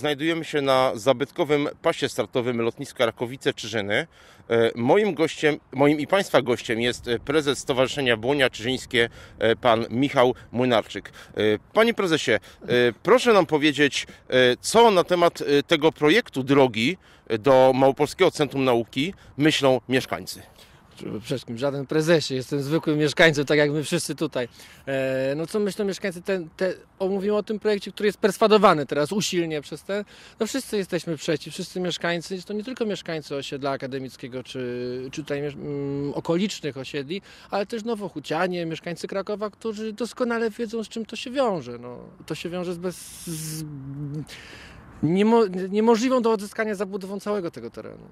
Znajdujemy się na zabytkowym pasie startowym lotniska Rakowice-Czyżyny. Moim i Państwa gościem jest prezes Stowarzyszenia Błonia Czyżyńskie, pan Michał Młynarczyk. Panie prezesie, proszę nam powiedzieć, co na temat tego projektu drogi do Małopolskiego Centrum Nauki myślą mieszkańcy. Przede wszystkim żaden prezesie, jestem zwykłym mieszkańcem, tak jak my wszyscy tutaj. No co myślą mieszkańcy? Mówimy o tym projekcie, który jest perswadowany teraz usilnie przez te. No wszyscy jesteśmy przeciw, wszyscy mieszkańcy, to nie tylko mieszkańcy osiedla akademickiego, czy tutaj okolicznych osiedli, ale też nowochucianie, mieszkańcy Krakowa, którzy doskonale wiedzą, z czym to się wiąże. No, to się wiąże z niemożliwą do odzyskania zabudową całego tego terenu.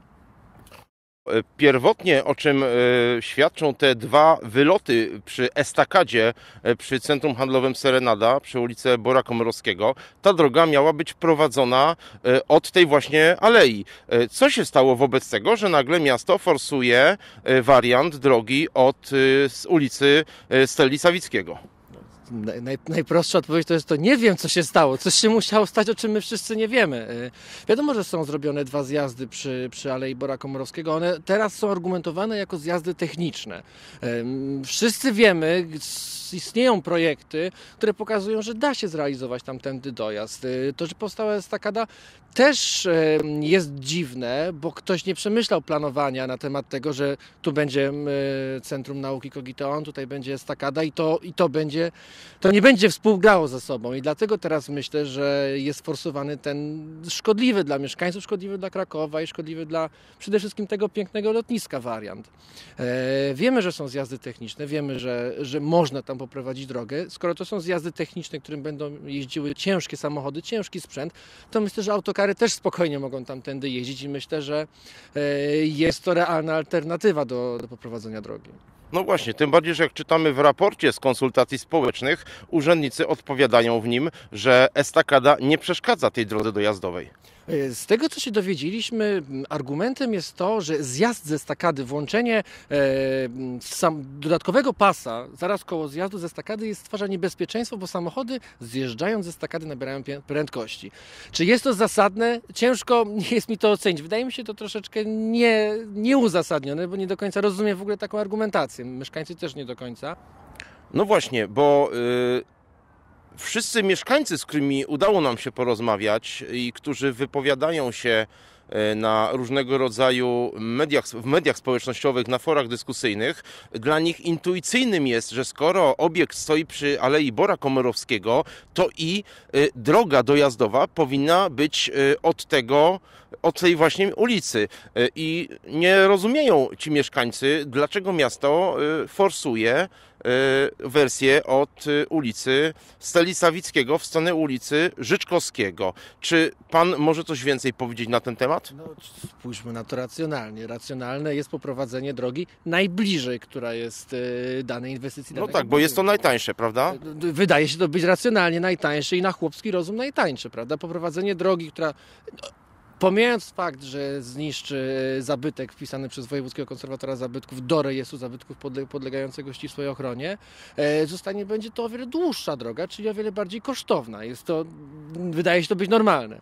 Pierwotnie, o czym świadczą te dwa wyloty przy estakadzie przy Centrum Handlowym Serenada, przy ulicy Bora Komorowskiego, ta droga miała być prowadzona od tej właśnie alei. Co się stało wobec tego, że nagle miasto forsuje wariant drogi od ulicy Stelli Sawickiego? Najprostsza odpowiedź to nie wiem, co się stało. Coś się musiało stać, o czym my wszyscy nie wiemy. Wiadomo, że są zrobione dwa zjazdy przy Alei Bora Komorowskiego. One teraz są argumentowane jako zjazdy techniczne. Wszyscy wiemy, istnieją projekty, które pokazują, że da się zrealizować tamtędy dojazd. To, że powstała estakada, też jest dziwne, bo ktoś nie przemyślał planowania na temat tego, że tu będzie Centrum Nauki Kogiteon, tutaj będzie estakada i to nie będzie współgrało ze sobą. I dlatego teraz myślę, że jest forsowany ten szkodliwy dla mieszkańców, szkodliwy dla Krakowa i szkodliwy dla przede wszystkim tego pięknego lotniska wariant. Wiemy, że są zjazdy techniczne, wiemy, że można tam poprowadzić drogę. Skoro to są zjazdy techniczne, którym będą jeździły ciężkie samochody, ciężki sprzęt, to myślę, że autokary też spokojnie mogą tamtędy jeździć i myślę, że jest to realna alternatywa do poprowadzenia drogi. No właśnie, tym bardziej, że jak czytamy w raporcie z konsultacji społecznych, urzędnicy odpowiadają w nim, że estakada nie przeszkadza tej drodze dojazdowej. Z tego, co się dowiedzieliśmy, argumentem jest to, że zjazd z estakady, włączenie dodatkowego pasa zaraz koło zjazdu z estakady stwarza niebezpieczeństwo, bo samochody zjeżdżając z estakady nabierają prędkości. Czy jest to zasadne? Ciężko jest mi to ocenić. Wydaje mi się to troszeczkę nieuzasadnione, bo nie do końca rozumiem w ogóle taką argumentację. Mieszkańcy też nie do końca. No właśnie, bo wszyscy mieszkańcy, z którymi udało nam się porozmawiać i którzy wypowiadają się na różnego rodzaju w mediach społecznościowych, na forach dyskusyjnych, dla nich intuicyjnym jest, że skoro obiekt stoi przy Alei Bora Komorowskiego, to i droga dojazdowa powinna być od tej właśnie ulicy. I nie rozumieją ci mieszkańcy, dlaczego miasto forsuje wersję od ulicy Stelli Sawickiego w stronę ulicy Życzkowskiego. Czy pan może coś więcej powiedzieć na ten temat? No, spójrzmy na to racjonalnie. Racjonalne jest poprowadzenie drogi najbliżej, która jest danej inwestycji. No tak, bo jest to najtańsze, prawda? Wydaje się to być racjonalnie najtańsze i na chłopski rozum najtańsze, prawda? Poprowadzenie drogi, która... Pomijając fakt, że zniszczy zabytek wpisany przez Wojewódzkiego Konserwatora Zabytków do rejestru zabytków podlegającego ścisłej ochronie, będzie to o wiele dłuższa droga, czyli o wiele bardziej kosztowna. Wydaje się to być normalne.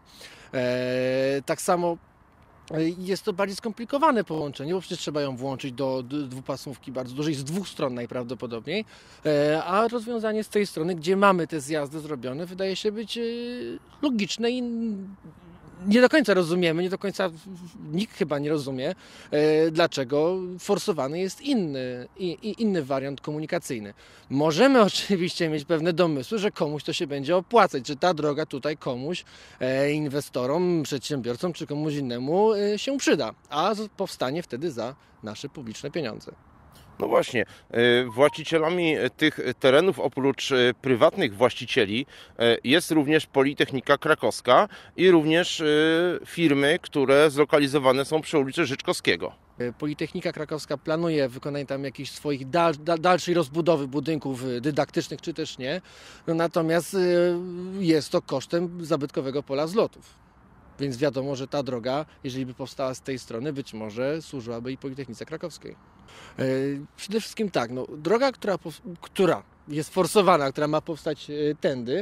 Tak samo jest to bardziej skomplikowane połączenie, bo przecież trzeba ją włączyć do dwupasmówki bardzo dużej, z dwóch stron najprawdopodobniej, a rozwiązanie z tej strony, gdzie mamy te zjazdy zrobione, wydaje się być logiczne i nie do końca rozumiemy, nie do końca nikt chyba nie rozumie, dlaczego forsowany jest inny wariant komunikacyjny. Możemy oczywiście mieć pewne domysły, że komuś to się będzie opłacać, że ta droga tutaj komuś, inwestorom, przedsiębiorcom czy komuś innemu się przyda, a powstanie wtedy za nasze publiczne pieniądze. No właśnie, właścicielami tych terenów oprócz prywatnych właścicieli jest również Politechnika Krakowska i również firmy, które zlokalizowane są przy ulicy Życzkowskiego. Politechnika Krakowska planuje wykonanie tam jakichś swoich dalszej rozbudowy budynków dydaktycznych, czy też nie, natomiast jest to kosztem zabytkowego pola zlotów. Więc wiadomo, że ta droga, jeżeli by powstała z tej strony, być może służyłaby i Politechnice Krakowskiej. Przede wszystkim tak, droga, która jest forsowana, która ma powstać tędy,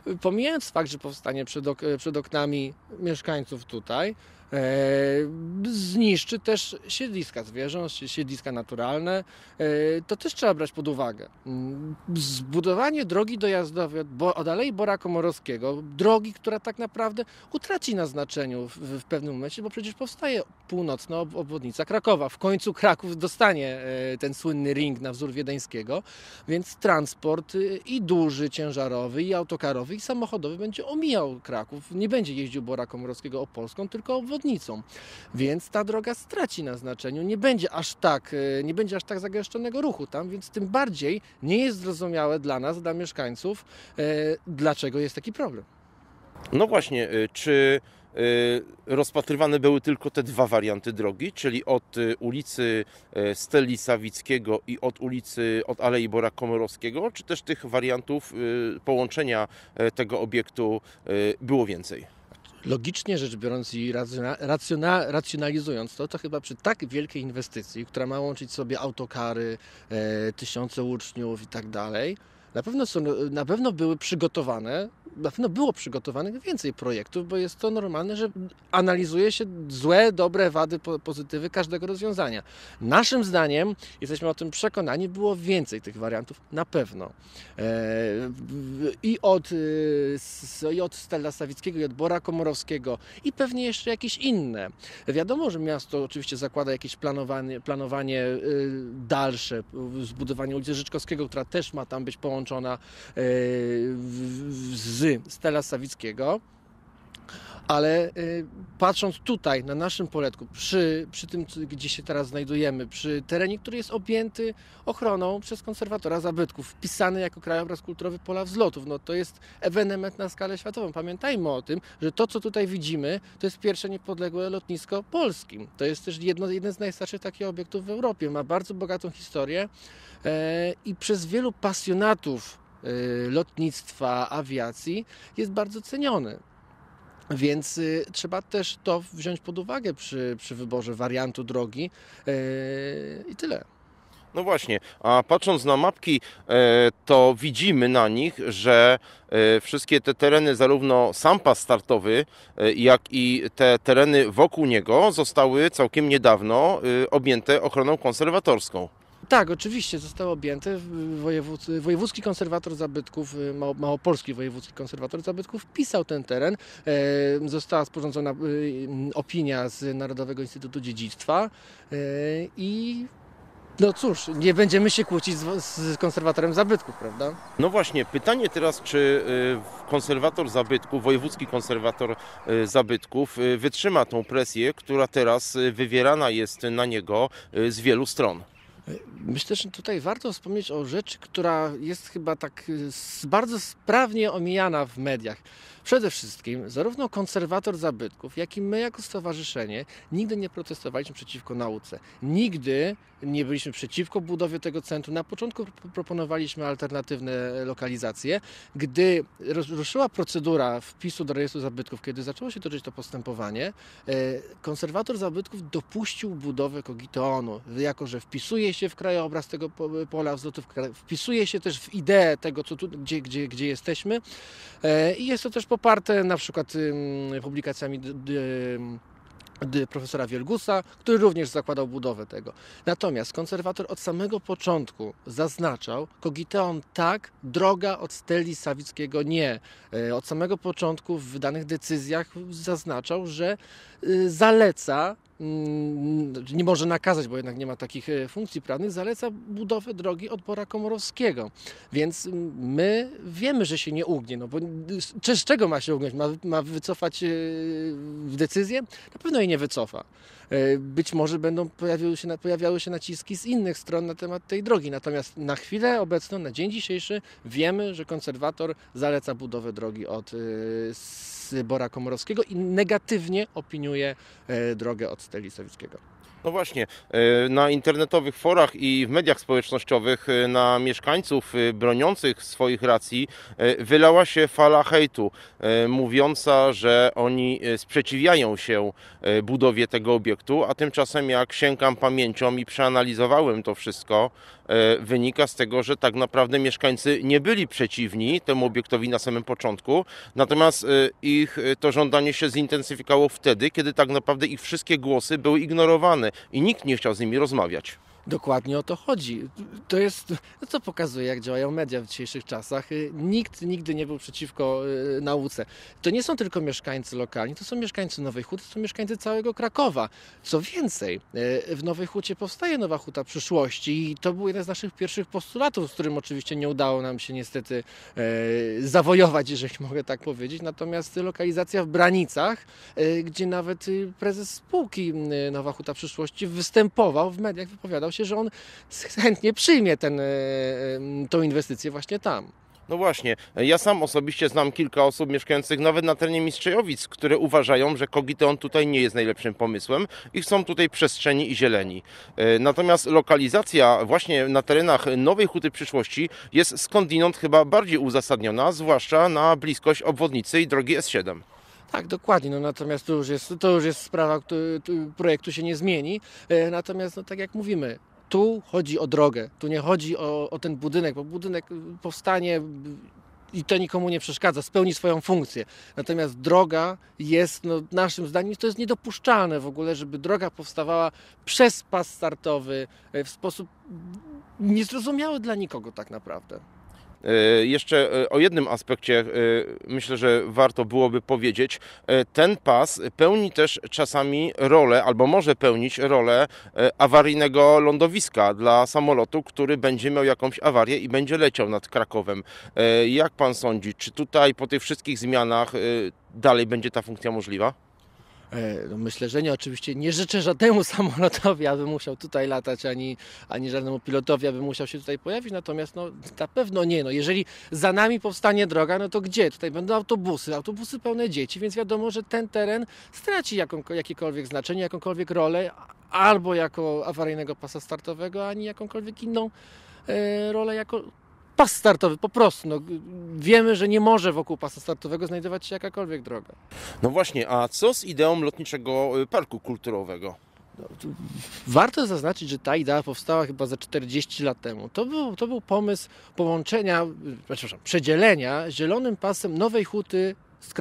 Pomijając fakt, że powstanie przed oknami mieszkańców tutaj, zniszczy też siedliska zwierząt, siedliska naturalne. To też trzeba brać pod uwagę. Zbudowanie drogi dojazdowej od Alei Bora Komorowskiego, drogi, która tak naprawdę utraci na znaczeniu w pewnym momencie, bo przecież powstaje północna obwodnica Krakowa. W końcu Kraków dostanie ten słynny ring na wzór wiedeńskiego, więc transport i duży, ciężarowy, i autokarowy, i samochodowy będzie omijał Kraków. Nie będzie jeździł Bora Komorowskiego Opolską, tylko obwodnicą. Więc ta droga straci na znaczeniu, nie będzie aż tak zagęszczonego ruchu tam, więc tym bardziej nie jest zrozumiałe dla nas, dla mieszkańców, dlaczego jest taki problem. No właśnie, czy rozpatrywane były tylko te dwa warianty drogi, czyli od ulicy Steli Sawickiego i od Alei Bora Komorowskiego, czy też tych wariantów połączenia tego obiektu było więcej? Logicznie rzecz biorąc i racjonalizując to chyba przy tak wielkiej inwestycji, która ma łączyć sobie autokary, tysiące uczniów i tak dalej, na pewno było przygotowanych więcej projektów, bo jest to normalne, że analizuje się złe, dobre, wady, pozytywy każdego rozwiązania. Naszym zdaniem, jesteśmy o tym przekonani, było więcej tych wariantów, na pewno. I od Stella Sawickiego, i od Bora Komorowskiego, i pewnie jeszcze jakieś inne. Wiadomo, że miasto oczywiście zakłada jakieś planowanie dalsze, zbudowanie ulicy Życzkowskiego, która też ma tam być połączona z Stella Sawickiego, ale patrząc tutaj na naszym poletku, przy tym, gdzie się teraz znajdujemy, przy terenie, który jest objęty ochroną przez konserwatora zabytków, wpisany jako krajobraz kulturowy Pola Wzlotów, no to jest ewenement na skalę światową. Pamiętajmy o tym, że to, co tutaj widzimy, to jest pierwsze niepodległe lotnisko polskim. To jest też jeden z najstarszych takich obiektów w Europie. Ma bardzo bogatą historię i przez wielu pasjonatów lotnictwa, awiacji jest bardzo ceniony. Więc trzeba też to wziąć pod uwagę przy wyborze wariantu drogi i tyle. No właśnie, a patrząc na mapki, to widzimy na nich, że wszystkie te tereny, zarówno sam pas startowy, jak i te tereny wokół niego zostały całkiem niedawno objęte ochroną konserwatorską. Tak, oczywiście zostało objęte. Wojewódzki Konserwator Zabytków, Małopolski Wojewódzki Konserwator Zabytków wpisał ten teren. Została sporządzona opinia z Narodowego Instytutu Dziedzictwa i no cóż, nie będziemy się kłócić z konserwatorem zabytków, prawda? No właśnie, pytanie teraz, czy konserwator zabytków, wojewódzki konserwator zabytków wytrzyma tą presję, która teraz wywierana jest na niego z wielu stron? Myślę, że tutaj warto wspomnieć o rzeczy, która jest chyba tak bardzo sprawnie omijana w mediach. Przede wszystkim zarówno konserwator zabytków, jak i my jako stowarzyszenie nigdy nie protestowaliśmy przeciwko nauce. Nigdy nie byliśmy przeciwko budowie tego centrum. Na początku proponowaliśmy alternatywne lokalizacje. Gdy ruszyła procedura wpisu do rejestru zabytków, kiedy zaczęło się toczyć to postępowanie, konserwator zabytków dopuścił budowę kogiteonu, jako że wpisuje się w krajobraz tego pola wzlotów, wpisuje się też w ideę tego, co tu, gdzie jesteśmy i jest to też poparte na przykład publikacjami profesora Wielgusa, który również zakładał budowę tego. Natomiast konserwator od samego początku zaznaczał, kogiteon tak, droga od Steli Sawickiego nie. Od samego początku w wydanych decyzjach zaznaczał, że zaleca, nie może nakazać, bo jednak nie ma takich funkcji prawnych, zaleca budowę drogi od Bora Komorowskiego. Więc my wiemy, że się nie ugnie, no bo z czego ma się ugnąć? Ma wycofać decyzję? Na pewno jej nie wycofa. Być może będą pojawiały się naciski z innych stron na temat tej drogi. Natomiast na chwilę obecną, na dzień dzisiejszy wiemy, że konserwator zaleca budowę drogi od Bora Komorowskiego i negatywnie opiniuje drogę od Steli Sawickiego. No właśnie, na internetowych forach i w mediach społecznościowych na mieszkańców broniących swoich racji wylała się fala hejtu, mówiąca, że oni sprzeciwiają się budowie tego obiektu, a tymczasem jak sięgam pamięcią i przeanalizowałem to wszystko, wynika z tego, że tak naprawdę mieszkańcy nie byli przeciwni temu obiektowi na samym początku, natomiast ich to żądanie się zintensyfikowało wtedy, kiedy tak naprawdę ich wszystkie głosy były ignorowane i nikt nie chciał z nimi rozmawiać. Dokładnie o to chodzi. To jest, no co pokazuje, jak działają media w dzisiejszych czasach. Nikt nigdy nie był przeciwko nauce. To nie są tylko mieszkańcy lokalni, to są mieszkańcy Nowej Huty, to są mieszkańcy całego Krakowa. Co więcej, w Nowej Hucie powstaje Nowa Huta przyszłości i to był jeden z naszych pierwszych postulatów, z którym oczywiście nie udało nam się niestety zawojować, jeżeli mogę tak powiedzieć. Natomiast lokalizacja w Branicach, gdzie nawet prezes spółki Nowa Huta przyszłości występował w mediach, wypowiadał się, że on chętnie przyjmie tą inwestycję właśnie tam. No właśnie, ja sam osobiście znam kilka osób mieszkających nawet na terenie Mistrzejowic, które uważają, że Kogiteon tutaj nie jest najlepszym pomysłem i chcą tutaj przestrzeni i zieleni. Natomiast lokalizacja właśnie na terenach Nowej Huty przyszłości jest skądinąd chyba bardziej uzasadniona, zwłaszcza na bliskość obwodnicy i drogi S7. Tak, dokładnie. No, natomiast to już jest sprawa, projektu się nie zmieni. Natomiast, no, tak jak mówimy, tu chodzi o drogę, tu nie chodzi o ten budynek, bo budynek powstanie i to nikomu nie przeszkadza, spełni swoją funkcję. Natomiast droga jest, no, naszym zdaniem, to jest niedopuszczalne w ogóle, żeby droga powstawała przez pas startowy w sposób niezrozumiały dla nikogo tak naprawdę. Jeszcze o jednym aspekcie myślę, że warto byłoby powiedzieć. Ten pas pełni też czasami rolę, albo może pełnić rolę awaryjnego lądowiska dla samolotu, który będzie miał jakąś awarię i będzie leciał nad Krakowem. Jak pan sądzi, czy tutaj po tych wszystkich zmianach dalej będzie ta funkcja możliwa? No myślę, że nie. Oczywiście nie życzę żadnemu samolotowi, aby musiał tutaj latać, ani żadnemu pilotowi, aby musiał się tutaj pojawić, natomiast no, na pewno nie. No, jeżeli za nami powstanie droga, no to gdzie? Tutaj będą autobusy pełne dzieci, więc wiadomo, że ten teren straci jakiekolwiek znaczenie, jakąkolwiek rolę, albo jako awaryjnego pasa startowego, ani jakąkolwiek inną rolę jako pas startowy, po prostu. No, wiemy, że nie może wokół pasa startowego znajdować się jakakolwiek droga. No właśnie, a co z ideą lotniczego parku kulturowego? Warto zaznaczyć, że ta idea powstała chyba za 40 lat temu. To był pomysł połączenia, przedzielenia zielonym pasem Nowej Huty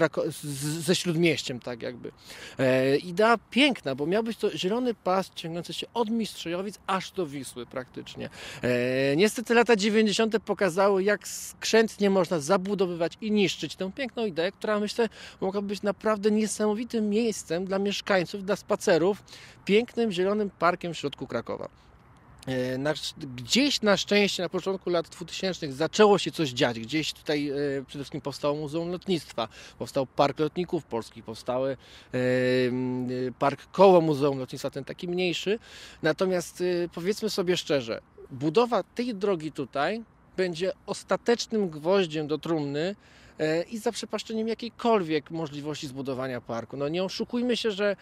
ze Śródmieściem, tak jakby. Idea piękna, bo miał być to zielony pas ciągnący się od Mistrzejowic aż do Wisły praktycznie. Niestety lata 90. pokazały, jak skrzętnie można zabudowywać i niszczyć tę piękną ideę, która, myślę, mogła być naprawdę niesamowitym miejscem dla mieszkańców, dla spacerów, pięknym zielonym parkiem w środku Krakowa. Gdzieś na szczęście na początku lat 2000 zaczęło się coś dziać. Gdzieś tutaj przede wszystkim powstało Muzeum Lotnictwa, powstał Park Lotników Polskich, powstały Park koło Muzeum Lotnictwa, ten taki mniejszy. Natomiast powiedzmy sobie szczerze, budowa tej drogi tutaj będzie ostatecznym gwoździem do trumny i zaprzepaszczeniem jakiejkolwiek możliwości zbudowania parku. No nie oszukujmy się, że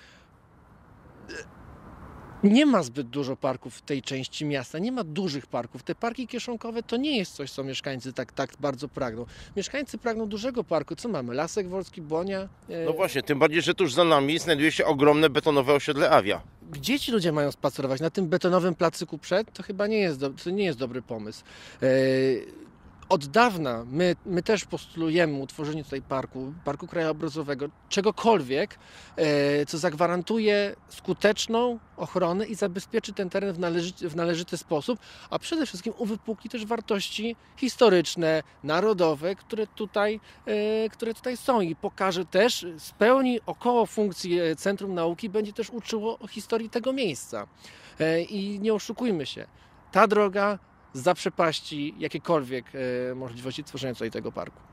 nie ma zbyt dużo parków w tej części miasta, nie ma dużych parków. Te parki kieszonkowe to nie jest coś, co mieszkańcy tak bardzo pragną. Mieszkańcy pragną dużego parku. Co mamy? Lasek Wolski, Błonia? No właśnie, tym bardziej, że tuż za nami znajduje się ogromne betonowe osiedle Awia. Gdzie ci ludzie mają spacerować? Na tym betonowym placyku przed? To chyba to nie jest dobry pomysł. Od dawna my też postulujemy utworzenie tutaj parku krajobrazowego, czegokolwiek, co zagwarantuje skuteczną ochronę i zabezpieczy ten teren w należyty sposób, a przede wszystkim uwypukli też wartości historyczne, narodowe, które tutaj są i pokaże też, spełni około funkcji Centrum Nauki, będzie też uczyło o historii tego miejsca. I nie oszukujmy się, ta droga zaprzepaści jakiekolwiek możliwości tworzenia tutaj tego parku.